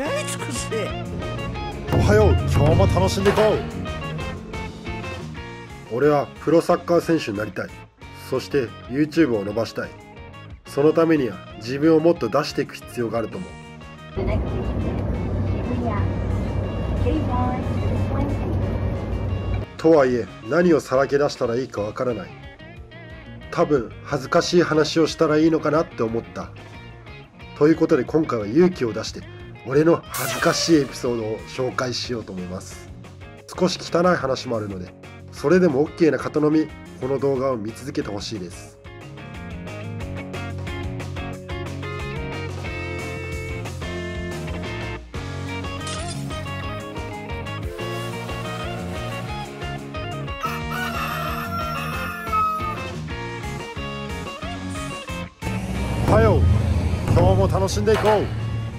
尽くせ。 おはよう、今日も楽しんでいこう。俺はプロサッカー選手になりたい。そして YouTube を伸ばしたい。そのためには自分をもっと出していく必要があると思う。とはいえ何をさらけ出したらいいかわからない。多分恥ずかしい話をしたらいいのかなって思った。ということで今回は勇気を出して俺の恥ずかしいエピソードを紹介しようと思います。少し汚い話もあるので、それでも OK な方のみこの動画を見続けてほしいです。おはよう、今日も楽しんでいこう。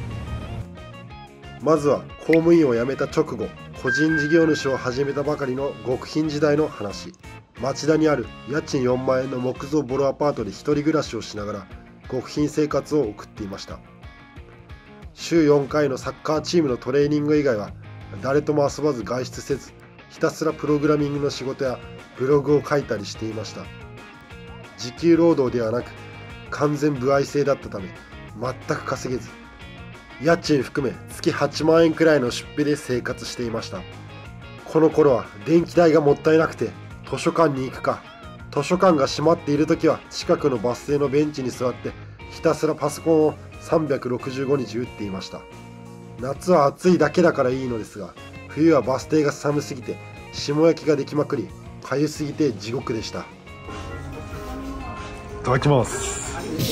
まずは公務員を辞めた直後、個人事業主を始めたばかりの極貧時代の話。町田にある家賃4万円の木造ボロアパートで一人暮らしをしながら極貧生活を送っていました。週4回のサッカーチームのトレーニング以外は誰とも遊ばず外出せず、ひたすらプログラミングの仕事やブログを書いたりしていました。時給労働ではなく完全歩合制だったため全く稼げず、家賃含め月8万円くらいの出費で生活していました。この頃は電気代がもったいなくて図書館に行くか、図書館が閉まっている時は近くのバス停のベンチに座ってひたすらパソコンを365日打っていました。夏は暑いだけだからいいのですが、冬はバス停が寒すぎて霜焼きができまくり、かゆすぎて地獄でした。いただきます。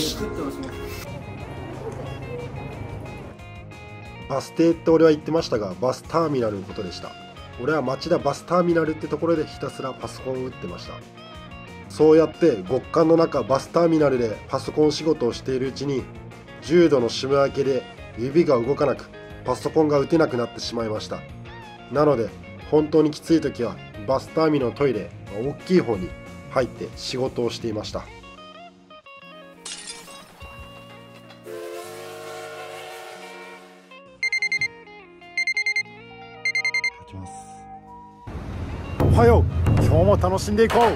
バス停って俺は言ってましたが、バスターミナルのことでした。俺は町田バスターミナルってところでひたすらパソコンを打ってました。そうやって極寒の中バスターミナルでパソコン仕事をしているうちに、重度の霜焼けで指が動かなくパソコンが打てなくなってしまいました。なので本当にきつい時はバスターミナルのトイレ、大きい方に入って仕事をしていました。おはよう、今日も楽しんでいこう。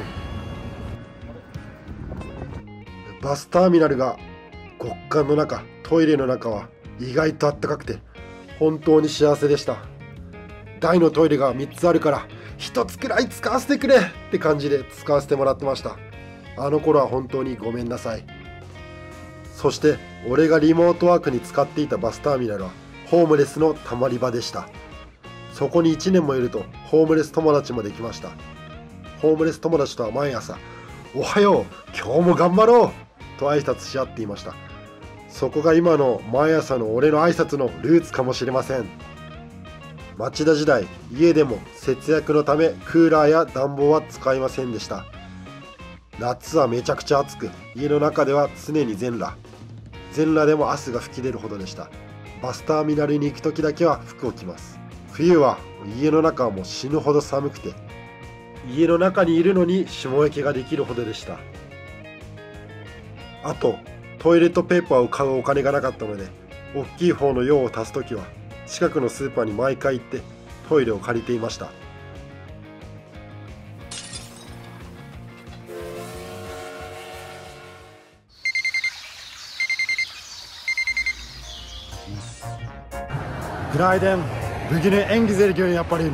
バスターミナルが極寒の中、トイレの中は意外とあったかくて本当に幸せでした。大のトイレが3つあるから1つくらい使わせてくれって感じで使わせてもらってました。あの頃は本当にごめんなさい。そして俺がリモートワークに使っていたバスターミナルはホームレスのたまり場でした。そこに1年もいるとホームレス友達もできました。ホームレス友達とは毎朝おはよう、今日も頑張ろうと挨拶し合っていました。そこが今の毎朝の俺の挨拶のルーツかもしれません。町田時代、家でも節約のためクーラーや暖房は使いませんでした。夏はめちゃくちゃ暑く、家の中では常に全裸でも汗が噴き出るほどでした。バスターミナルに行く時だけは服を着ます。冬は家の中はもう死ぬほど寒くて、家の中にいるのに霜焼けができるほどでした。あとトイレットペーパーを買うお金がなかったので、大きい方の用を足すときは近くのスーパーに毎回行ってトイレを借りていました。Günaydın.Bugünü en güzel gün yaparım.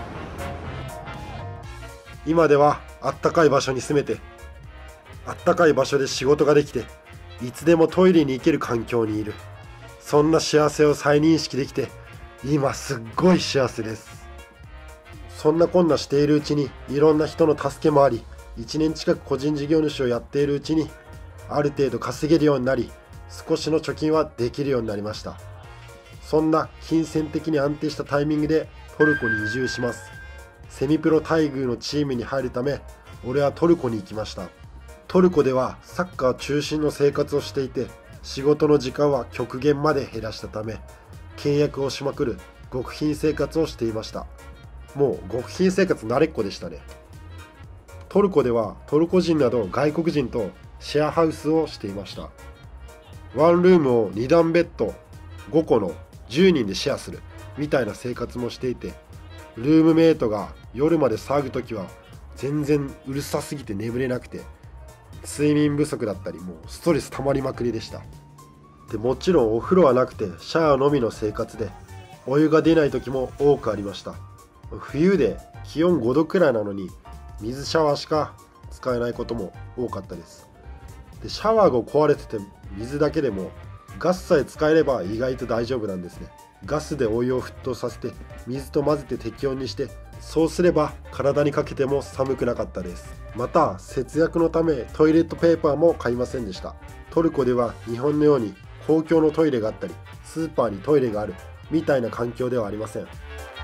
今ではあったかい場所に住めて、あったかい場所で仕事ができて、いつでもトイレに行ける環境にいる。そんな幸せを再認識できて、今すっごい幸せです。そんなこんなしているうちにいろんな人の助けもあり、1年近く個人事業主をやっているうちにある程度稼げるようになり、少しの貯金はできるようになりました。そんな金銭的に安定したタイミングでトルコに移住します。セミプロ待遇のチームに入るため、俺はトルコに行きました。トルコではサッカー中心の生活をしていて、仕事の時間は極限まで減らしたため、倹約をしまくる極貧生活をしていました。もう極貧生活慣れっこでしたね。トルコではトルコ人など外国人とシェアハウスをしていました。ワンルームを2段ベッド5個の 10人でシェアするみたいな生活もしていて、ルームメイトが夜まで騒ぐときは全然うるさすぎて眠れなくて、睡眠不足だったり、もうストレス溜まりまくりでした。でもちろんお風呂はなくてシャワーのみの生活で、お湯が出ない時も多くありました。冬で気温5度くらいなのに水シャワーしか使えないことも多かったです。でシャワーが壊れてて水だけでもガスさえ使えれば意外と大丈夫なんですね。ガスでお湯を沸騰させて水と混ぜて適温にして、そうすれば体にかけても寒くなかったです。また節約のためトイレットペーパーも買いませんでした。トルコでは日本のように公共のトイレがあったりスーパーにトイレがあるみたいな環境ではありません。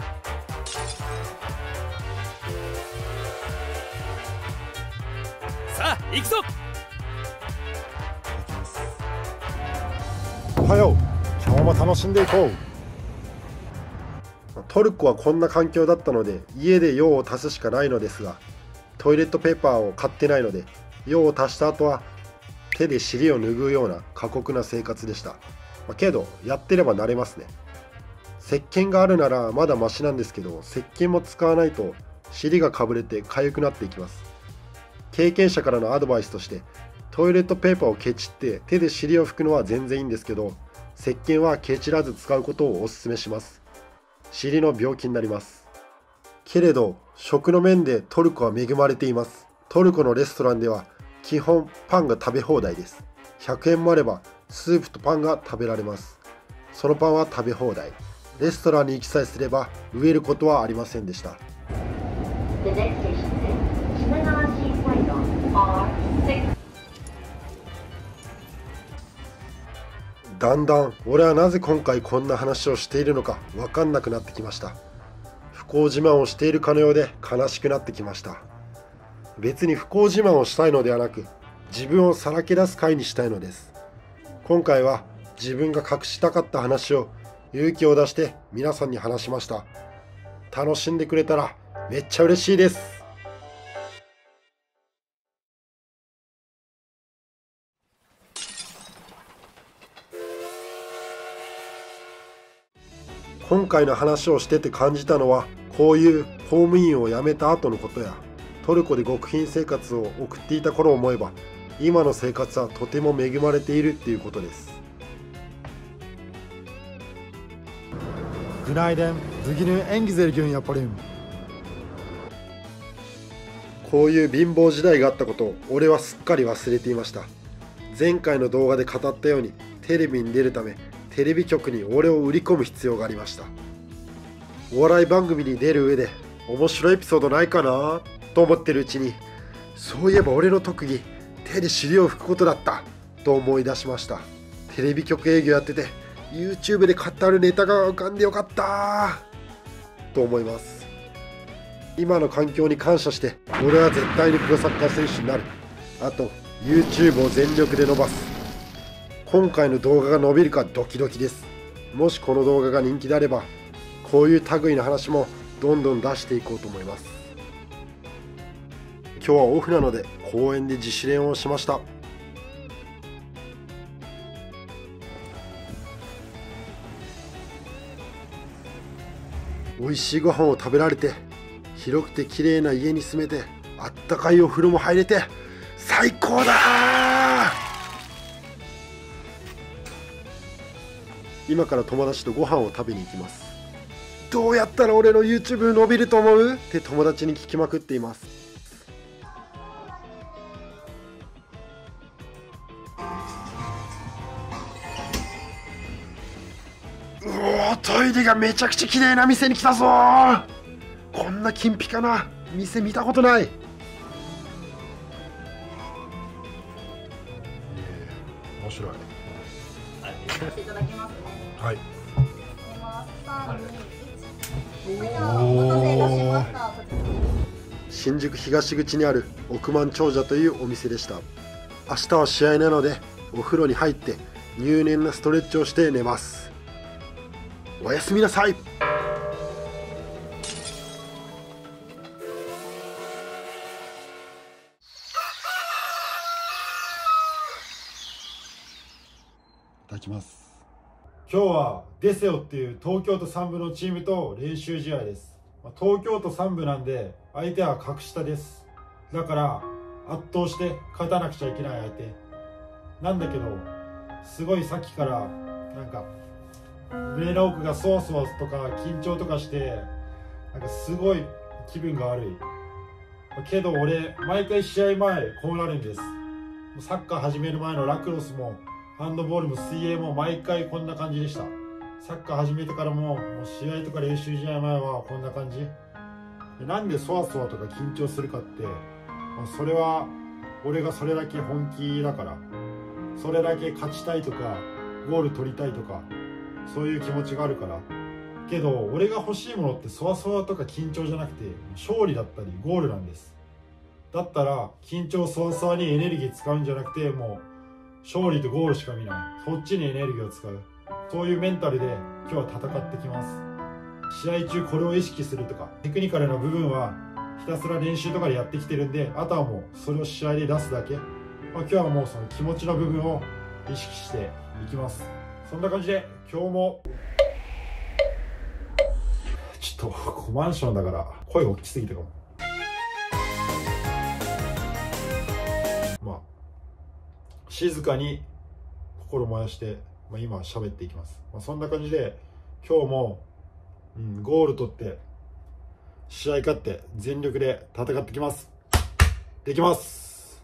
さあ行くぞ。 おはよう、今日も楽しんでいこう。トルコはこんな環境だったので家で用を足すしかないのですが、トイレットペーパーを買ってないので用を足した後は手で尻を拭うような過酷な生活でした。けどやってれば慣れますね。石鹸があるならまだマシなんですけど、石鹸も使わないと尻がかぶれて痒くなっていきます。経験者からのアドバイスとして、トイレットペーパーをケチって手で尻を拭くのは全然いいんですけど、石鹸はケチらず使うことをお勧めします。尻の病気になります。けれど食の面でトルコは恵まれています。トルコのレストランでは基本パンが食べ放題です。100円もあればスープとパンが食べられます。そのパンは食べ放題。レストランに行きさえすれば飢えることはありませんでした。だんだん俺はなぜ今回こんな話をしているのか分かんなくなってきました。不幸自慢をしているかのようで悲しくなってきました。別に不幸自慢をしたいのではなく、自分をさらけ出す回にしたいのです。今回は自分が隠したかった話を勇気を出して皆さんに話しました。楽しんでくれたらめっちゃ嬉しいです。今回の話をしてて感じたのは、こういう公務員を辞めた後のことや、トルコで極貧生活を送っていた頃を思えば、今の生活はとても恵まれているっていうことです。 Günaydın. Bugünü en güzel gün yaparım. こういう貧乏時代があったことを俺はすっかり忘れていました。前回の動画で語ったように、テレビに出るためテレビ局に俺を売り込む必要がありました。お笑い番組に出る上で面白いエピソードないかなと思ってるうちに、そういえば俺の特技手で尻を拭くことだったと思い出しました。テレビ局営業やってて YouTube で語るネタが浮かんでよかったと思います。今の環境に感謝して、俺は絶対にプロサッカー選手になる。あと YouTube を全力で伸ばす。今回の動画が伸びるかドキドキです。もしこの動画が人気であれば、こういう類の話もどんどん出していこうと思います。今日はオフなので公園で自主練をしました。美味しいご飯を食べられて、広くて綺麗な家に住めて、あったかいお風呂も入れて最高だー。今から友達とご飯を食べに行きます。どうやったら俺の YouTube 伸びると思うって友達に聞きまくっています。うおー、トイレがめちゃくちゃ綺麗な店に来たぞー。こんな金ピカな店見たことない。面白い。 いただきますね。 はい。 お待たせいたしました。 新宿東口にある億万長者というお店でした。明日は試合なのでお風呂に入って入念なストレッチをして寝ます。おやすみなさい。いただきます。 今日はデセオっていう東京都3部のチームと練習試合です。東京都3部なんで相手は格下です。だから圧倒して勝たなくちゃいけない相手なんだけど、すごいさっきからなんか胸の奥がそわそわとか緊張とかして、なんかすごい気分が悪いけど、俺毎回試合前こうなるんです。サッカー始める前のラクロスもハンドボールも水泳も毎回こんな感じでした。サッカー始めてからも試合とか練習試合前はこんな感じで、なんでそわそわとか緊張するかって、それは俺がそれだけ本気だから、それだけ勝ちたいとかゴール取りたいとかそういう気持ちがあるから。けど俺が欲しいものってそわそわとか緊張じゃなくて勝利だったりゴールなんです。だったら緊張そわそわにエネルギー使うんじゃなくて、もう勝利とゴールしか見ない、そっちにエネルギーを使う、そういうメンタルで今日は戦ってきます。試合中これを意識するとかテクニカルな部分はひたすら練習とかでやってきてるんで、あとはもうそれを試合で出すだけ。今日はもうその気持ちの部分を意識していきます。そんな感じで今日もちょっとマンションだから声大きすぎたかも。静かに心燃やして、今喋っていきます。そんな感じで今日も、ゴール取って試合勝って全力で戦ってきます。できます。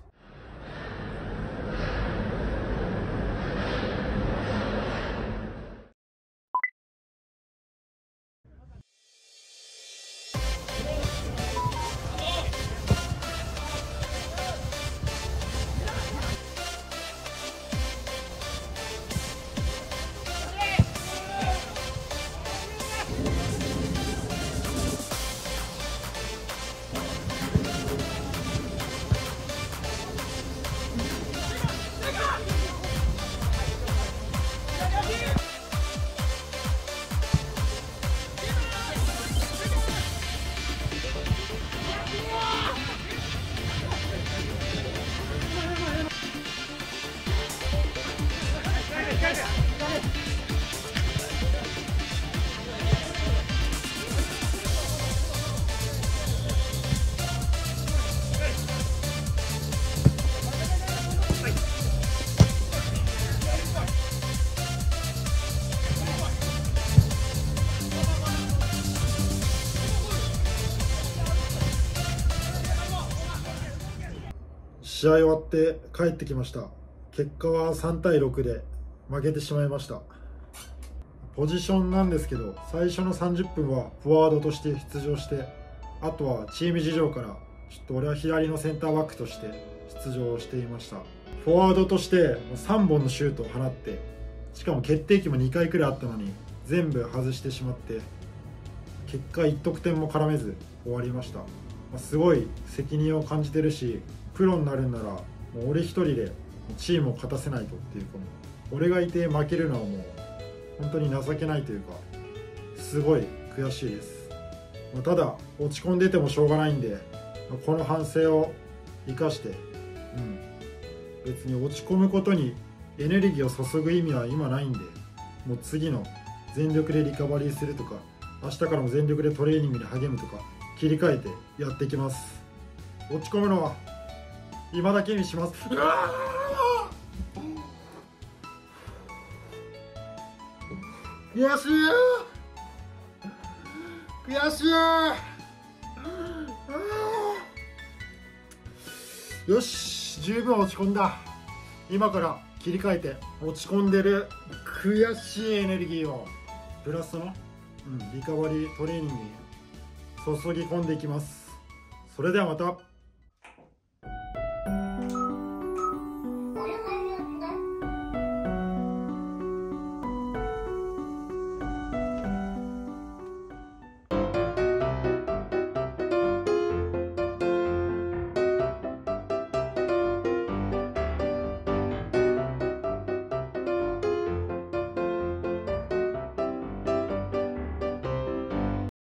試合終わって帰ってきました。結果は3対6で負けてしまいました。ポジションなんですけど、最初の30分はフォワードとして出場して、あとはチーム事情からちょっと俺は左のセンターバックとして出場していました。フォワードとして3本のシュートを放って、しかも決定機も2回くらいあったのに全部外してしまって、結果1得点も絡めず終わりました。すごい責任を感じてるし、プロになるんならもう俺一人でチームを勝たせないとっていう、この俺がいて負けるのはもう本当に情けないというか、すごい悔しいです。ただ落ち込んでてもしょうがないんで、この反省を生かして、別に落ち込むことにエネルギーを注ぐ意味は今ないんで、もう次の全力でリカバリーするとか、明日からも全力でトレーニングに励むとか切り替えてやっていきます。落ち込むのは今だけにします。悔しい悔しい。よし、十分落ち込んだ。今から切り替えて、落ち込んでる悔しいエネルギーをプラスの、リカバリートレーニングに注ぎ込んでいきます。それではまた。